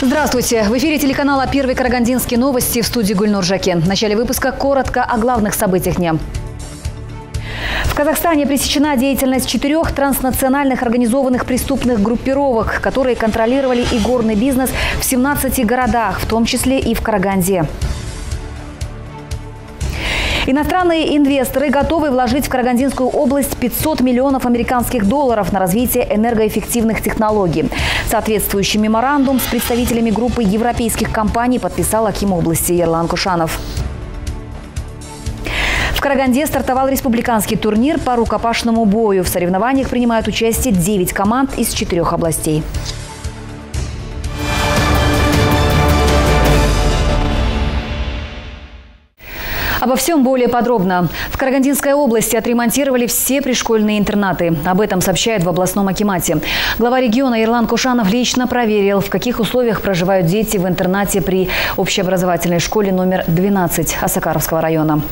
Здравствуйте! В эфире телеканала «Первый Карагандинские новости», в студии Гульнур Жакен. В начале выпуска коротко о главных событиях дня. В Казахстане пресечена деятельность 4 транснациональных организованных преступных группировок, которые контролировали игорный бизнес в 17 городах, в том числе и в Караганде. Иностранные инвесторы готовы вложить в Карагандинскую область 500 миллионов американских долларов на развитие энергоэффективных технологий. Соответствующий меморандум с представителями группы европейских компаний подписал аким области Ерлан Кушанов. В Караганде стартовал республиканский турнир по рукопашному бою. В соревнованиях принимают участие 9 команд из 4 областей. Обо всем более подробно. В Карагандинской области отремонтировали все пришкольные интернаты. Об этом сообщают в областном акимате. Глава региона Ерлан Кушанов лично проверил, в каких условиях проживают дети в интернате при общеобразовательной школе номер 12 Осакаровского района.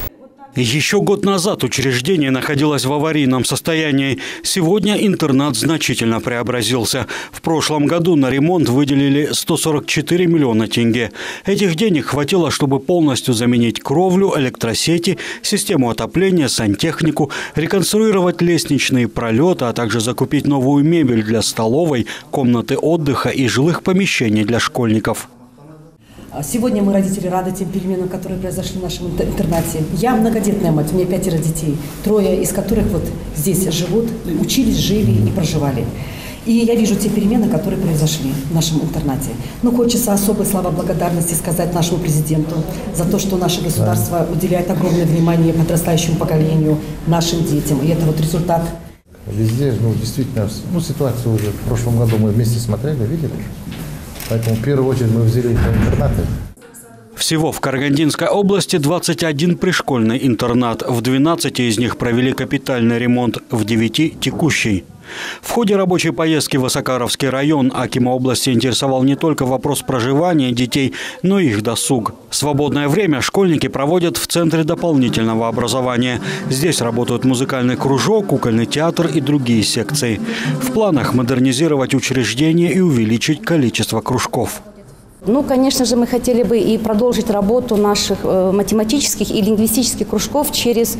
Еще год назад учреждение находилось в аварийном состоянии. Сегодня интернат значительно преобразился. В прошлом году на ремонт выделили 144 миллиона тенге. Этих денег хватило, чтобы полностью заменить кровлю, электросети, систему отопления, сантехнику, реконструировать лестничные пролеты, а также закупить новую мебель для столовой, комнаты отдыха и жилых помещений для школьников. Сегодня мы, родители, рады тем переменам, которые произошли в нашем интернате. Я многодетная мать, у меня 5 детей, 3 из которых вот здесь живут, учились, жили и проживали. И я вижу те перемены, которые произошли в нашем интернате. Но хочется особой слова благодарности сказать нашему президенту за то, что наше государство уделяет огромное внимание подрастающему поколению, нашим детям. И это вот результат. Везде, действительно, ситуацию уже в прошлом году мы вместе смотрели, видели. Поэтому в первую очередь мы взяли интернаты. Всего в Карагандинской области 21 пришкольный интернат. В 12 из них провели капитальный ремонт, в 9 – текущий. В ходе рабочей поездки в Осакаровский район акима области интересовал не только вопрос проживания детей, но и их досуг. Свободное время школьники проводят в Центре дополнительного образования. Здесь работают музыкальный кружок, кукольный театр и другие секции. В планах модернизировать учреждение и увеличить количество кружков. Конечно же, мы хотели бы и продолжить работу наших математических и лингвистических кружков через,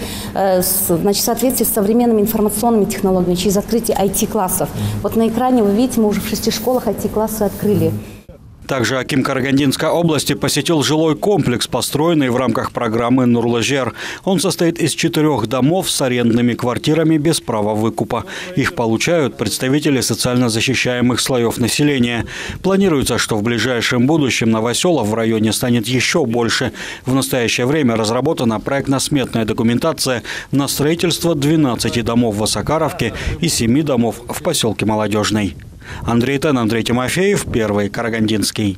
в соответствии с современными информационными технологиями, через открытие IT-классов. Вот на экране вы видите, мы уже в 6 школах IT-классы открыли. Также аким Карагандинской области посетил жилой комплекс, построенный в рамках программы «Нурлы-жер». Он состоит из 4 домов с арендными квартирами без права выкупа. Их получают представители социально защищаемых слоев населения. Планируется, что в ближайшем будущем новоселов в районе станет еще больше. В настоящее время разработана проектно-сметная документация на строительство 12 домов в Осакаровке и 7 домов в поселке Молодежный. Андрей Тен, Андрей Тимофеев, Первый Карагандинский.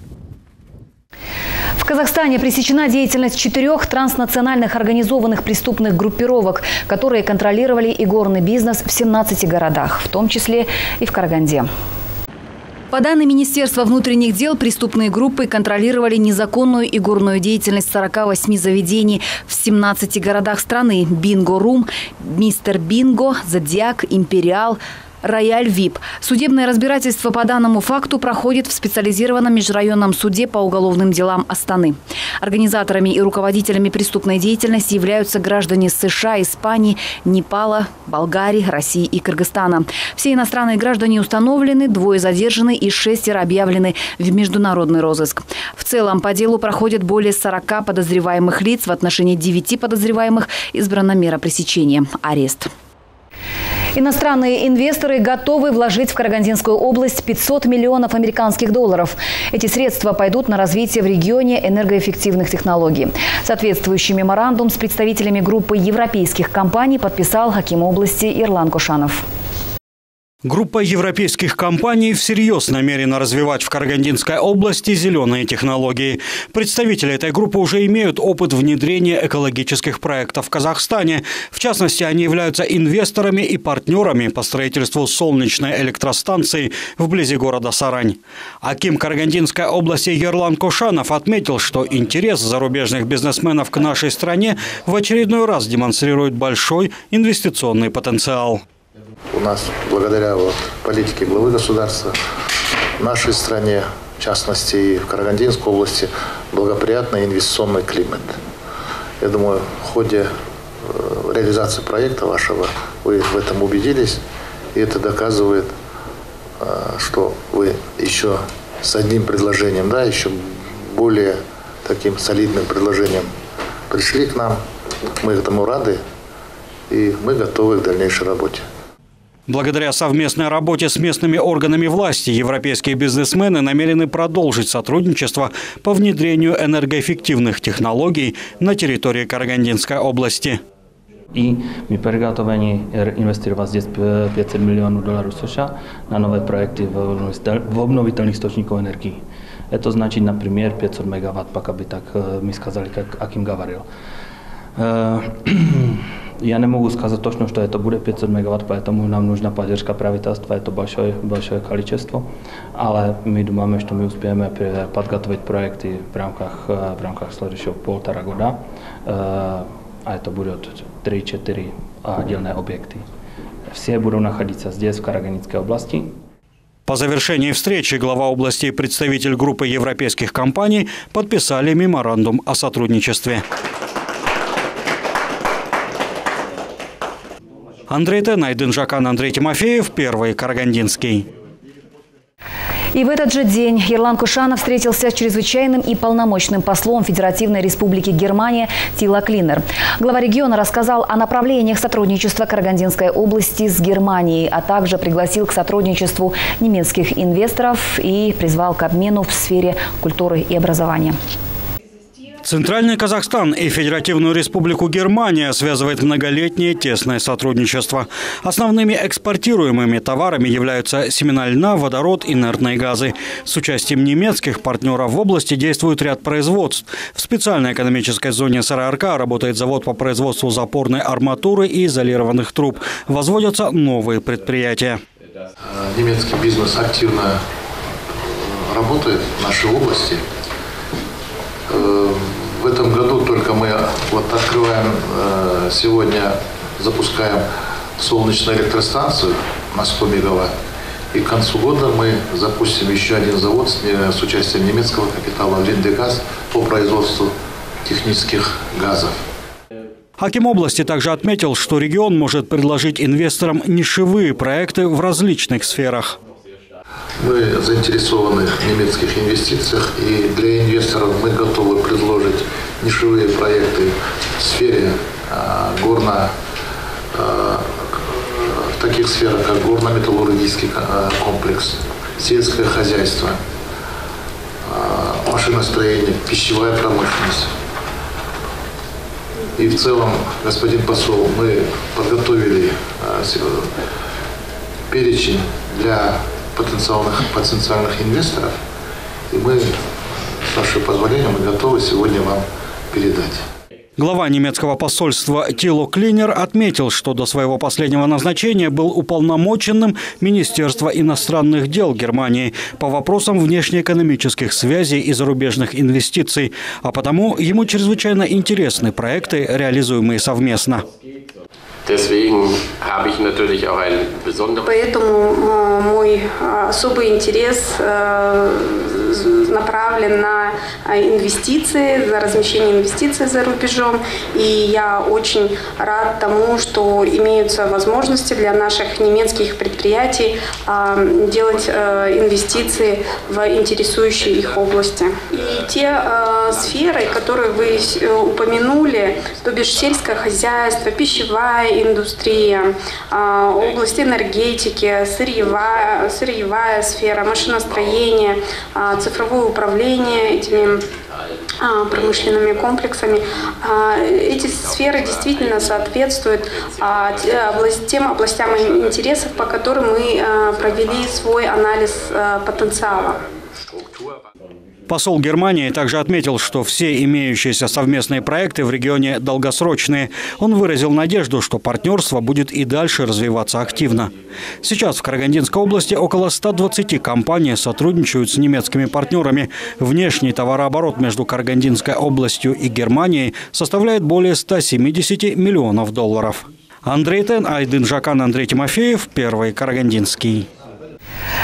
В Казахстане пресечена деятельность 4 транснациональных организованных преступных группировок, которые контролировали игорный бизнес в 17 городах, в том числе и в Караганде. По данным Министерства внутренних дел, преступные группы контролировали незаконную игорную деятельность 48 заведений в 17 городах страны: Бинго-Рум, Мистер Бинго, Зодиак, Империал, Рояль ВИП. Судебное разбирательство по данному факту проходит в специализированном межрайонном суде по уголовным делам Астаны. Организаторами и руководителями преступной деятельности являются граждане США, Испании, Непала, Болгарии, России и Кыргызстана. Все иностранные граждане установлены, 2 задержаны и 6 объявлены в международный розыск. В целом по делу проходят более 40 подозреваемых лиц. В отношении 9 подозреваемых избрана мера пресечения – арест. Иностранные инвесторы готовы вложить в Карагандинскую область 500 миллионов американских долларов. Эти средства пойдут на развитие в регионе энергоэффективных технологий. Соответствующий меморандум с представителями группы европейских компаний подписал аким области Ерлан Кушанов. Группа европейских компаний всерьез намерена развивать в Карагандинской области зеленые технологии. Представители этой группы уже имеют опыт внедрения экологических проектов в Казахстане. В частности, они являются инвесторами и партнерами по строительству солнечной электростанции вблизи города Сарань. Аким Карагандинской области Ерлан Кушанов отметил, что интерес зарубежных бизнесменов к нашей стране в очередной раз демонстрирует большой инвестиционный потенциал. У нас, благодаря политике главы государства, в нашей стране, в частности и в Карагандинской области, благоприятный инвестиционный климат. Я думаю, в ходе реализации проекта вашего вы в этом убедились, и это доказывает, что вы еще с одним предложением, да, еще более таким солидным предложением пришли к нам. Мы этому рады, и мы готовы к дальнейшей работе. Благодаря совместной работе с местными органами власти европейские бизнесмены намерены продолжить сотрудничество по внедрению энергоэффективных технологий на территории Карагандинской области. I my pripraveni investovať здесь $500 миллионов США на новые проекты в обновительных источников энергии. Это значит, например, 500 мегаватт, пока бы так мы сказали, как Аким говорил. Я не могу сказать точно, что это будет 500 мегаватт, поэтому нам нужна поддержка правительства, это большое количество. Але мы думаем, что мы успеем подготовить проекты в рамках следующего полтора года. А это будут 3-4 отдельные объекты. Все будут находиться здесь, в Карагандинской области. По завершении встречи глава области и представитель группы европейских компаний подписали меморандум о сотрудничестве. Андрей Тен, Айдын Жакан, Андрей Тимофеев, Первый Карагандинский. И в этот же день Ерлан Кушанов встретился с чрезвычайным и полномочным послом Федеративной Республики Германия Тило Клинер. Глава региона рассказал о направлениях сотрудничества Карагандинской области с Германией, а также пригласил к сотрудничеству немецких инвесторов и призвал к обмену в сфере культуры и образования. Центральный Казахстан и Федеративную Республику Германия связывает многолетнее тесное сотрудничество. Основными экспортируемыми товарами являются семена льна, водород, инертные газы. С участием немецких партнеров в области действует ряд производств. В специальной экономической зоне Сары-Арка работает завод по производству запорной арматуры и изолированных труб. Возводятся новые предприятия. Немецкий бизнес активно работает в нашей области. В этом году только мы открываем, сегодня запускаем солнечную электростанцию на 100 мегаватт. И к концу года мы запустим еще один завод с участием немецкого капитала «Линдегаз» по производству технических газов. Аким области также отметил, что регион может предложить инвесторам нишевые проекты в различных сферах. Мы заинтересованы в немецких инвестициях, и для инвесторов мы готовы предложить нишевые проекты в сфере в таких сферах, как горно-металлургический комплекс, сельское хозяйство, машиностроение, пищевая промышленность. И в целом, господин посол, мы подготовили перечень для потенциальных инвесторов, и мы, с вашего позволения, мы готовы сегодня вам передать. Глава немецкого посольства Тило Клинер отметил, что до своего последнего назначения был уполномоченным Министерства иностранных дел Германии по вопросам внешнеэкономических связей и зарубежных инвестиций, а потому ему чрезвычайно интересны проекты, реализуемые совместно. Поэтому мой особый интерес направлен на инвестиции, на размещение инвестиций за рубежом. И я очень рад тому, что имеются возможности для наших немецких предприятий делать инвестиции в интересующие их области. И те сферы, которые вы упомянули, то бишь сельское хозяйство, пищевая индустрия, область энергетики, сырьевая сфера, машиностроение, цифровое управление этими промышленными комплексами. Эти сферы действительно соответствуют тем областям интересов, по которым мы провели свой анализ потенциала. Посол Германии также отметил, что все имеющиеся совместные проекты в регионе долгосрочные. Он выразил надежду, что партнерство будет и дальше развиваться активно. Сейчас в Карагандинской области около 120 компаний сотрудничают с немецкими партнерами. Внешний товарооборот между Карагандинской областью и Германией составляет более 170 миллионов долларов. Андрей Тен, Айдын Жакан, Андрей Тимофеев, Первый Карагандинский.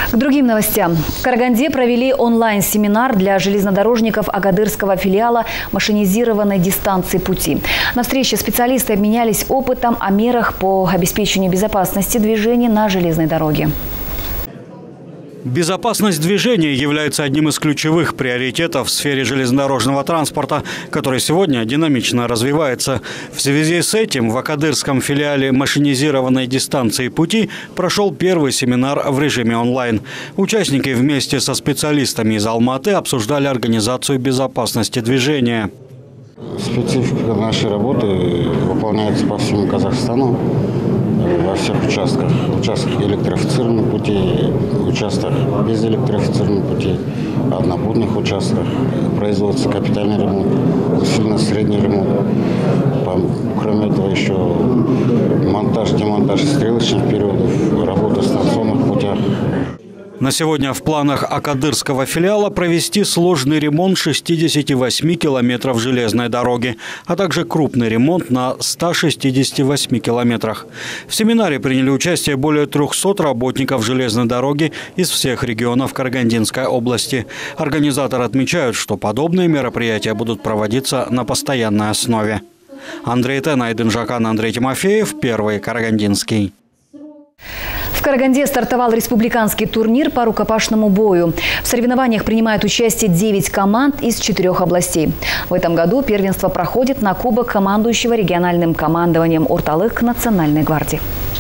К другим новостям. В Караганде провели онлайн-семинар для железнодорожников Агадырского филиала машинизированной дистанции пути. На встрече специалисты обменялись опытом о мерах по обеспечению безопасности движения на железной дороге. Безопасность движения является одним из ключевых приоритетов в сфере железнодорожного транспорта, который сегодня динамично развивается. В связи с этим в Агадырском филиале машинизированной дистанции пути прошел первый семинар в режиме онлайн. Участники вместе со специалистами из Алматы обсуждали организацию безопасности движения. Специфика нашей работы выполняется по всему Казахстану, во всех участках. Участок электрифицированных путей, участок без электрифицированных путей, однопутных участках. Производится капитальный ремонт, усиленный средний ремонт. Кроме этого еще монтаж, демонтаж стрелочных периодов, работа в станционных путях. На сегодня в планах Агадырского филиала провести сложный ремонт 68 километров железной дороги, а также крупный ремонт на 168 километрах. В семинаре приняли участие более 300 работников железной дороги из всех регионов Карагандинской области. Организаторы отмечают, что подобные мероприятия будут проводиться на постоянной основе. Андрей Тен, Айдын Жакан, Андрей Тимофеев, Первый Карагандинский. В Караганде стартовал республиканский турнир по рукопашному бою. В соревнованиях принимают участие 9 команд из 4 областей. В этом году первенство проходит на кубок командующего региональным командованием Орталык Национальной гвардии.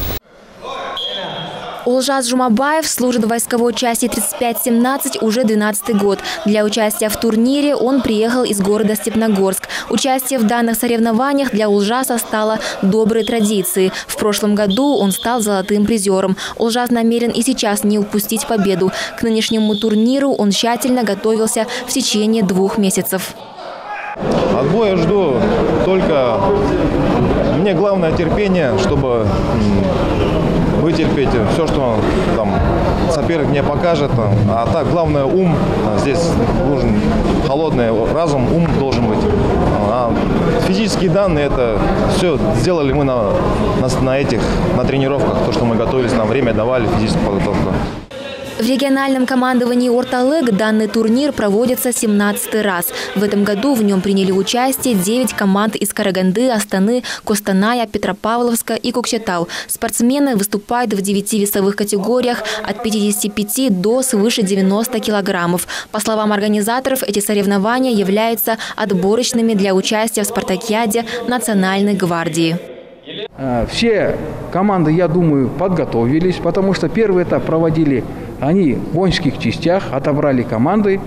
Олжас Жумабаев служит в войсковой части 35-17 уже 12-й год. Для участия в турнире он приехал из города Степногорск. Участие в данных соревнованиях для Олжаса стало доброй традицией. В прошлом году он стал золотым призером. Олжас намерен и сейчас не упустить победу. К нынешнему турниру он тщательно готовился в течение 2 месяцев. От боя жду только... Мне главное терпение, чтобы вытерпеть все, что там соперник мне покажет. А так, главное ум. Здесь нужен холодный разум, ум должен быть. А физические данные, это все сделали мы на тренировках. То, что мы готовились, нам время давали, физическую подготовку. В региональном командовании Орталык данный турнир проводится 17-й раз. В этом году в нем приняли участие 9 команд из Караганды, Астаны, Костаная, Петропавловска и Кокшетау. Спортсмены выступают в 9 весовых категориях от 55 до свыше 90 килограммов. По словам организаторов, эти соревнования являются отборочными для участия в спартакиаде Национальной гвардии. Все команды, я думаю, подготовились, потому что первый этап проводили они в воинских частях, отобрали команды.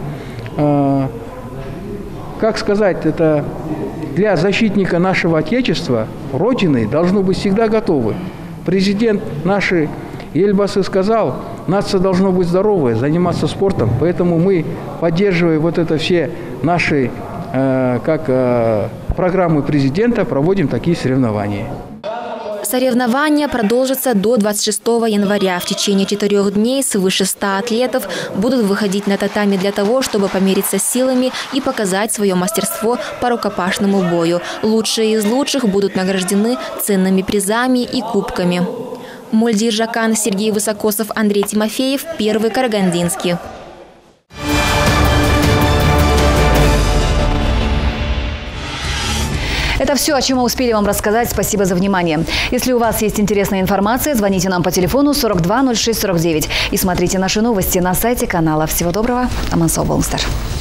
Как сказать, это для защитника нашего Отечества, Родины, должно быть всегда готовы. Президент наш Ельбасы сказал, нация должна быть здоровая, заниматься спортом, поэтому мы, поддерживая вот это все наши программы президента, проводим такие соревнования. Соревнования продолжатся до 26 января. В течение 4 дней свыше 100 атлетов будут выходить на татами для того, чтобы помериться силами и показать свое мастерство по рукопашному бою. Лучшие из лучших будут награждены ценными призами и кубками. Мольдир Жакан, Сергей Высокосов, Андрей Тимофеев, Первый Карагандинский. Это все, о чем мы успели вам рассказать. Спасибо за внимание. Если у вас есть интересная информация, звоните нам по телефону 42 06 49 и смотрите наши новости на сайте канала. Всего доброго. Аман сау болыңыздар.